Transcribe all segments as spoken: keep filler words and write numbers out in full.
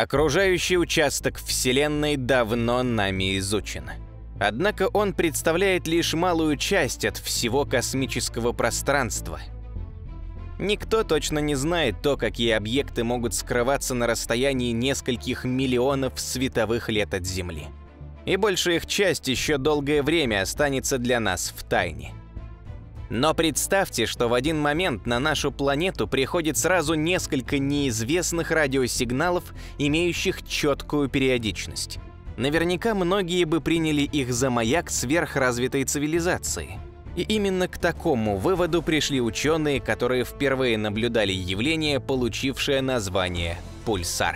Окружающий участок Вселенной давно нами изучен. Однако он представляет лишь малую часть от всего космического пространства. Никто точно не знает то, какие объекты могут скрываться на расстоянии нескольких миллионов световых лет от Земли. И большая их часть еще долгое время останется для нас в тайне. Но представьте, что в один момент на нашу планету приходит сразу несколько неизвестных радиосигналов, имеющих четкую периодичность. Наверняка многие бы приняли их за маяк сверхразвитой цивилизации. И именно к такому выводу пришли ученые, которые впервые наблюдали явление, получившее название пульсар.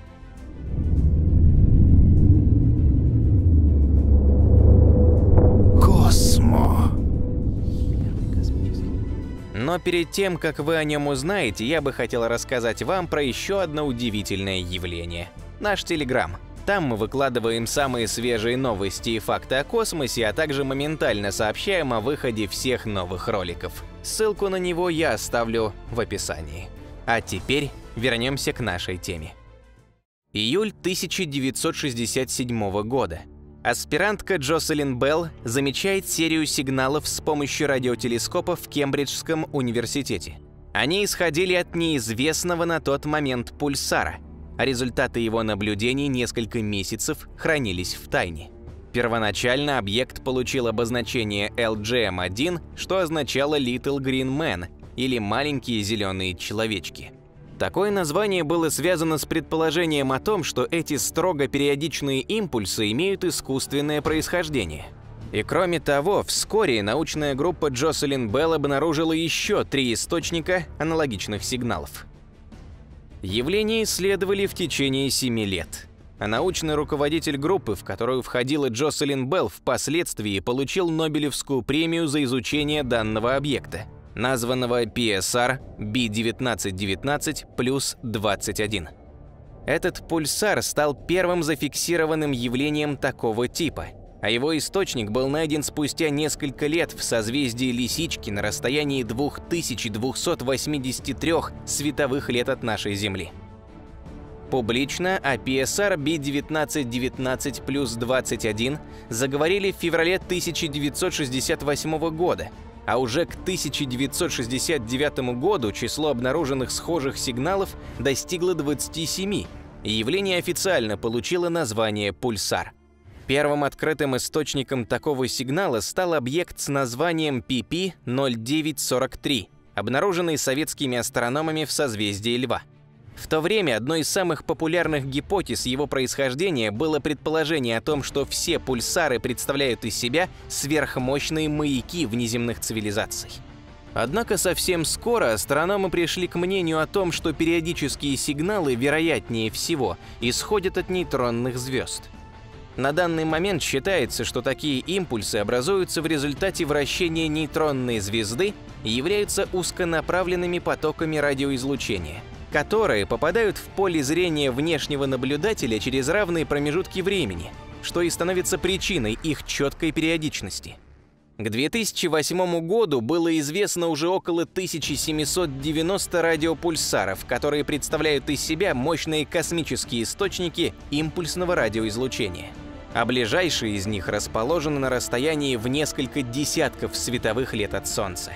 Космо. Но перед тем, как вы о нем узнаете, я бы хотел рассказать вам про еще одно удивительное явление – наш Телеграм. Там мы выкладываем самые свежие новости и факты о космосе, а также моментально сообщаем о выходе всех новых роликов. Ссылку на него я оставлю в описании. А теперь вернемся к нашей теме. Июль тысяча девятьсот шестьдесят седьмого года. Аспирантка Джоселин Белл замечает серию сигналов с помощью радиотелескопа в Кембриджском университете. Они исходили от неизвестного на тот момент пульсара, а результаты его наблюдений несколько месяцев хранились в тайне. Первоначально объект получил обозначение эл джи эм один, что означало Little Green Man, или маленькие зеленые человечки. Такое название было связано с предположением о том, что эти строго периодичные импульсы имеют искусственное происхождение. И кроме того, вскоре научная группа Джоселин Белл обнаружила еще три источника аналогичных сигналов. Явление исследовали в течение семи лет, а научный руководитель группы, в которую входила Джоселин Белл, впоследствии получил Нобелевскую премию за изучение данного объекта, названного пи эс ар би девятнадцать девятнадцать плюс двадцать один. Этот пульсар стал первым зафиксированным явлением такого типа, а его источник был найден спустя несколько лет в созвездии Лисички на расстоянии двух тысяч двухсот восьмидесяти трёх световых лет от нашей Земли. Публично о пи эс ар би девятнадцать девятнадцать плюс двадцать один заговорили в феврале тысяча девятьсот шестьдесят восьмого года, а уже к тысяча девятьсот шестьдесят девятому году число обнаруженных схожих сигналов достигло двадцати семи, и явление официально получило название пульсар. Первым открытым источником такого сигнала стал объект с названием пи пи ноль девять сорок три, обнаруженный советскими астрономами в созвездии Льва. В то время одной из самых популярных гипотез его происхождения было предположение о том, что все пульсары представляют из себя сверхмощные маяки внеземных цивилизаций. Однако совсем скоро астрономы пришли к мнению о том, что периодические сигналы, вероятнее всего, исходят от нейтронных звезд. На данный момент считается, что такие импульсы образуются в результате вращения нейтронной звезды и являются узконаправленными потоками радиоизлучения, которые попадают в поле зрения внешнего наблюдателя через равные промежутки времени, что и становится причиной их четкой периодичности. К две тысячи восьмому году было известно уже около тысячи семисот девяноста радиопульсаров, которые представляют из себя мощные космические источники импульсного радиоизлучения, а ближайшие из них расположены на расстоянии в несколько десятков световых лет от Солнца.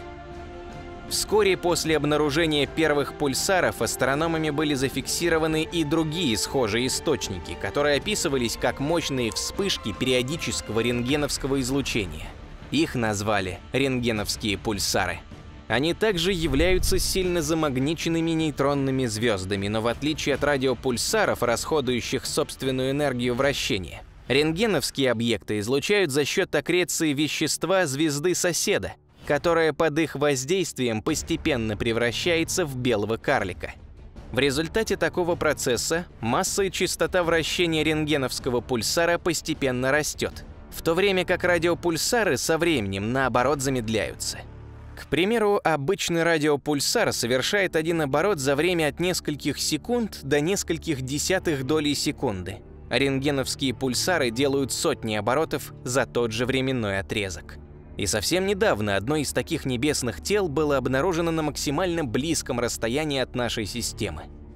Вскоре после обнаружения первых пульсаров астрономами были зафиксированы и другие схожие источники, которые описывались как мощные вспышки периодического рентгеновского излучения. Их назвали рентгеновские пульсары. Они также являются сильно замагниченными нейтронными звездами, но в отличие от радиопульсаров, расходующих собственную энергию вращения, рентгеновские объекты излучают за счет аккреции вещества звезды соседа, которая под их воздействием постепенно превращается в белого карлика. В результате такого процесса масса и частота вращения рентгеновского пульсара постепенно растет, в то время как радиопульсары со временем, наоборот, замедляются. К примеру, обычный радиопульсар совершает один оборот за время от нескольких секунд до нескольких десятых долей секунды, а рентгеновские пульсары делают сотни оборотов за тот же временной отрезок. И совсем недавно одно из таких небесных тел было обнаружено на максимально близком расстоянии от нашей системы.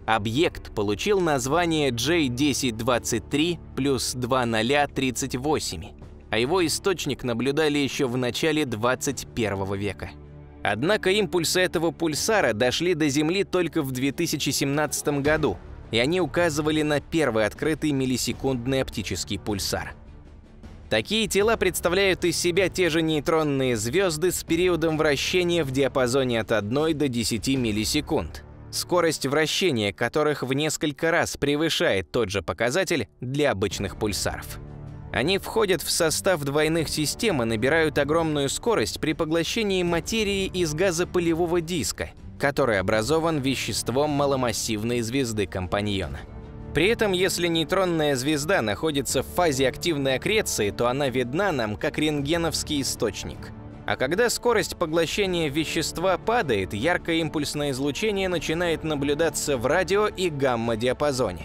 Объект получил название джей десять двадцать три плюс два ноль тридцать восемь, а его источник наблюдали еще в начале двадцать первого века. Однако импульсы этого пульсара дошли до Земли только в две тысячи семнадцатом году, и они указывали на первый открытый миллисекундный оптический пульсар. Такие тела представляют из себя те же нейтронные звезды с периодом вращения в диапазоне от одной до десяти миллисекунд, скорость вращения которых в несколько раз превышает тот же показатель для обычных пульсаров. Они входят в состав двойных систем и набирают огромную скорость при поглощении материи из газопылевого диска, который образован веществом маломассивной звезды-компаньона. При этом, если нейтронная звезда находится в фазе активной аккреции, то она видна нам как рентгеновский источник. А когда скорость поглощения вещества падает, яркое импульсное излучение начинает наблюдаться в радио- и гамма-диапазоне.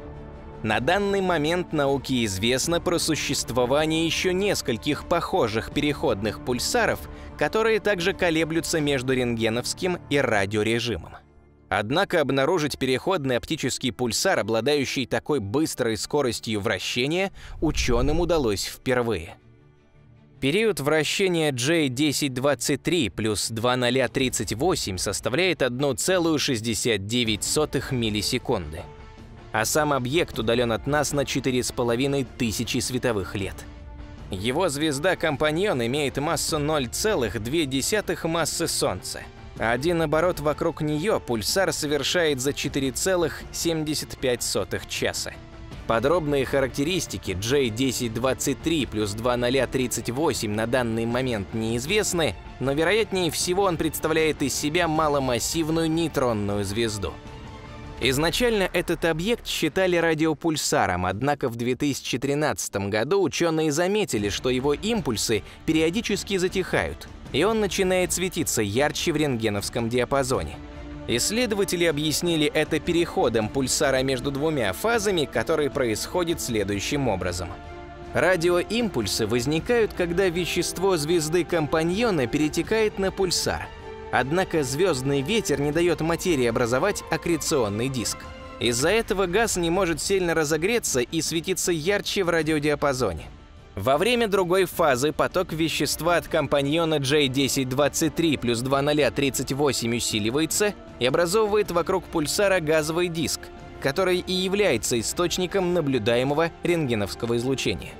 На данный момент науке известно про существование еще нескольких похожих переходных пульсаров, которые также колеблются между рентгеновским и радиорежимом. Однако обнаружить переходный оптический пульсар, обладающий такой быстрой скоростью вращения, ученым удалось впервые. Период вращения джей десять двадцать три плюс два ноль тридцать восемь составляет одна целая шестьдесят девять сотых миллисекунды, а сам объект удален от нас на четыре с половиной тысячи световых лет. Его звезда-компаньон имеет массу ноль целых две десятых массы Солнца. Один оборот вокруг нее пульсар совершает за четыре целых семьдесят пять сотых часа. Подробные характеристики джей десять двадцать три плюс два ноль тридцать восемь на данный момент неизвестны, но вероятнее всего он представляет из себя маломассивную нейтронную звезду. Изначально этот объект считали радиопульсаром, однако в две тысячи тринадцатом году ученые заметили, что его импульсы периодически затихают, и он начинает светиться ярче в рентгеновском диапазоне. Исследователи объяснили это переходом пульсара между двумя фазами, который происходит следующим образом. Радиоимпульсы возникают, когда вещество звезды-компаньона перетекает на пульсар. Однако звездный ветер не дает материи образовать аккреционный диск. Из-за этого газ не может сильно разогреться и светиться ярче в радиодиапазоне. Во время другой фазы поток вещества от компаньона джей десять двадцать три плюс два ноль тридцать восемь усиливается и образовывает вокруг пульсара газовый диск, который и является источником наблюдаемого рентгеновского излучения.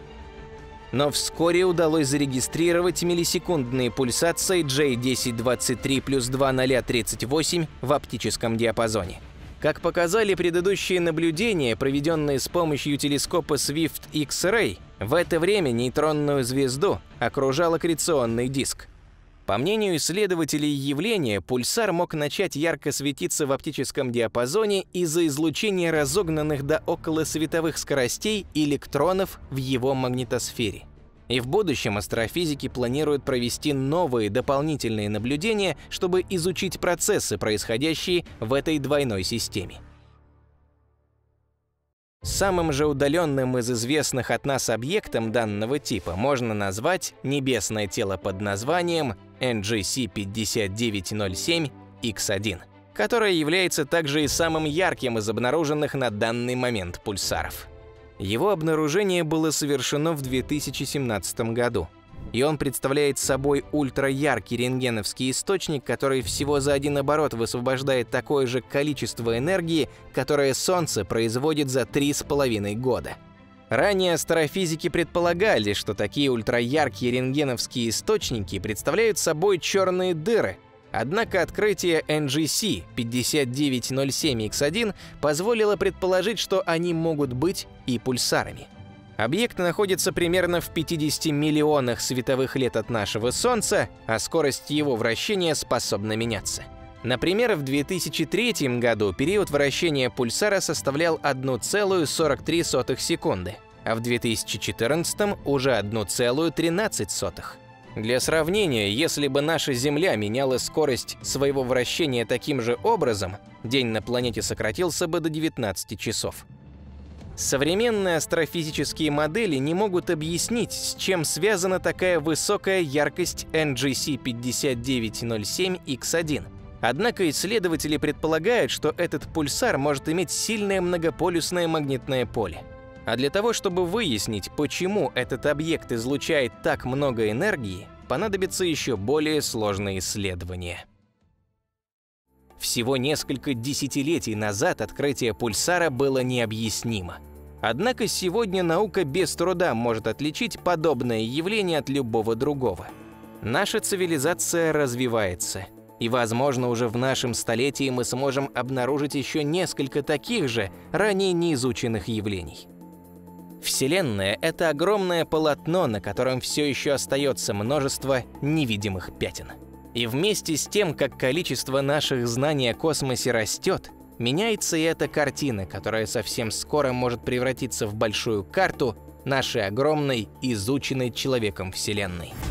Но вскоре удалось зарегистрировать миллисекундные пульсации джей десять двадцать три плюс два ноль тридцать восемь в оптическом диапазоне. Как показали предыдущие наблюдения, проведенные с помощью телескопа Swift X-Ray, в это время нейтронную звезду окружал аккреционный диск. По мнению исследователей явления, пульсар мог начать ярко светиться в оптическом диапазоне из-за излучения разогнанных до околосветовых скоростей электронов в его магнитосфере. И в будущем астрофизики планируют провести новые дополнительные наблюдения, чтобы изучить процессы, происходящие в этой двойной системе. Самым же удаленным из известных от нас объектом данного типа можно назвать небесное тело под названием эн джи си пятьдесят девять ноль семь икс один, которое является также и самым ярким из обнаруженных на данный момент пульсаров. Его обнаружение было совершено в две тысячи семнадцатом году, и он представляет собой ультраяркий рентгеновский источник, который всего за один оборот высвобождает такое же количество энергии, которое Солнце производит за три с половиной года. Ранее астрофизики предполагали, что такие ультраяркие рентгеновские источники представляют собой черные дыры. Однако открытие эн джи си пятьдесят девять ноль семь икс один позволило предположить, что они могут быть и пульсарами. Объект находится примерно в пятидесяти миллионах световых лет от нашего Солнца, а скорость его вращения способна меняться. Например, в две тысячи третьем году период вращения пульсара составлял одна целая сорок три сотых секунды, а в две тысячи четырнадцатом уже одна целая тринадцать сотых. Для сравнения, если бы наша Земля меняла скорость своего вращения таким же образом, день на планете сократился бы до девятнадцати часов. Современные астрофизические модели не могут объяснить, с чем связана такая высокая яркость эн джи си пятьдесят девять ноль семь икс один. Однако исследователи предполагают, что этот пульсар может иметь сильное многополюсное магнитное поле. А для того, чтобы выяснить, почему этот объект излучает так много энергии, понадобится еще более сложные исследования. Всего несколько десятилетий назад открытие пульсара было необъяснимо. Однако сегодня наука без труда может отличить подобное явление от любого другого. Наша цивилизация развивается, и, возможно, уже в нашем столетии мы сможем обнаружить еще несколько таких же, ранее неизученных явлений. Вселенная — это огромное полотно, на котором все еще остается множество невидимых пятен. И вместе с тем, как количество наших знаний о космосе растет, меняется и эта картина, которая совсем скоро может превратиться в большую карту нашей огромной, изученной человеком Вселенной.